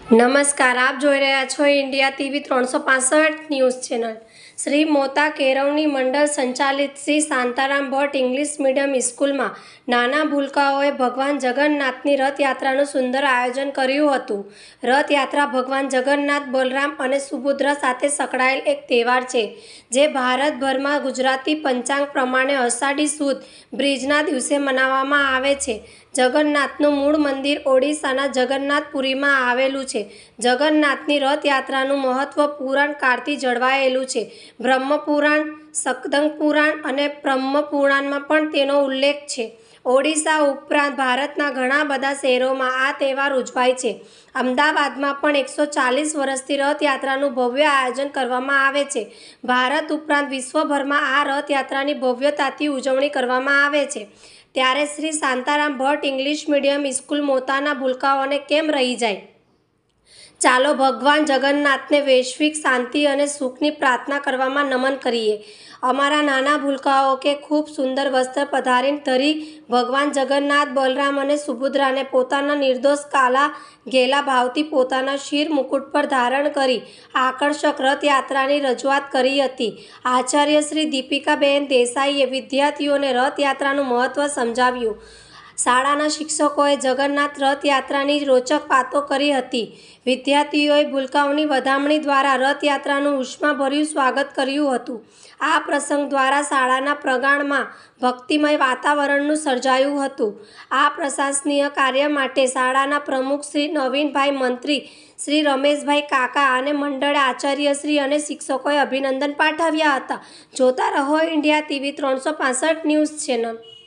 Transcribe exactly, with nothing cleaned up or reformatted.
નમસ્કાર, આપ જોઈ રહ્યા છો ઇન્ડિયા ટીવી ત્રણસો પાસઠ ન્યૂઝ ચેનલ। શ્રી મોતા કેળવણી મંડળ સંચાલિત શ્રી શાંતારામ ભટ્ટ ઇંગ્લિશ મીડિયમ સ્કૂલમાં નાના ભૂલકાઓએ ભગવાન જગન્નાથની રથયાત્રાનું સુંદર આયોજન કર્યું હતું। રથયાત્રા ભગવાન જગન્નાથ, બલરામ અને સુભદ્રા સાથે સંકળાયેલ એક તહેવાર છે, જે ભારતભરમાં ગુજરાતી પંચાંગ પ્રમાણે અષાઢી સુદ બ્રિજના દિવસે મનાવવામાં આવે છે। જગન્નાથનું મૂળ મંદિર ઓડિશાના જગન્નાથપુરીમાં આવેલું છે। જગન્નાથની રથયાત્રાનું મહત્વ પુરાણ કાળથી જળવાયેલું છે। બ્રહ્મપુરાણ, સ્કંદ પુરાણ અને બ્રહ્મ પુરાણમાં પણ તેનો ઉલ્લેખ છે। ઓડિશા ઉપરાંત ભારતના ઘણા બધા શહેરોમાં આ તહેવાર ઉજવાય છે। અમદાવાદમાં પણ એકસો ચાલીસ વર્ષથી રથયાત્રાનું ભવ્ય આયોજન કરવામાં આવે છે। ભારત ઉપરાંત વિશ્વભરમાં આ રથયાત્રાની ભવ્યતાથી ઉજવણી કરવામાં આવે છે। ત્યારે Shri Shantaram Bhatt English medium school મોતાના ભૂલકાઓને કેમ રહી જાય? ચાલો ભગવાન જગન્નાથને વૈશ્વિક શાંતિ અને સુખની પ્રાર્થના કરવામાં નમન કરીએ। અમારા નાના ભૂલકાઓ કે ખૂબ સુંદર વસ્ત્ર પધારીને ધરી ભગવાન જગન્નાથ, બલરામ અને સુભદ્રાને પોતાના નિર્દોષ કાલા ઘેલા ભાવથી પોતાના શિર મુકુટ પર ધારણ કરી આકર્ષક રથયાત્રાની રજૂઆત કરી હતી। આચાર્ય શ્રી દીપિકાબેન દેસાઈએ વિદ્યાર્થીઓને રથયાત્રાનું મહત્વ સમજાવ્યું। શાળાના શિક્ષકોએ જગન્નાથ રથયાત્રાની રોચક વાતો કરી હતી। વિદ્યાર્થીઓએ ભૂલકાઓની વધામણી દ્વારા રથયાત્રાનું ઉષ્માભર્યું સ્વાગત કર્યું હતું। આ પ્રસંગ દ્વારા શાળાના પ્રાંગણમાં ભક્તિમય વાતાવરણનું સર્જાયું હતું। આ પ્રશંસનીય કાર્ય માટે શાળાના પ્રમુખ શ્રી નવીનભાઈ, મંત્રી શ્રી રમેશભાઈ કાકા અને મંડળે આચાર્યશ્રી અને શિક્ષકોએ અભિનંદન પાઠવ્યા હતા। જોતા રહો ઇન્ડિયા ટીવી ત્રણસો પાસઠ ન્યૂઝ ચેનલ।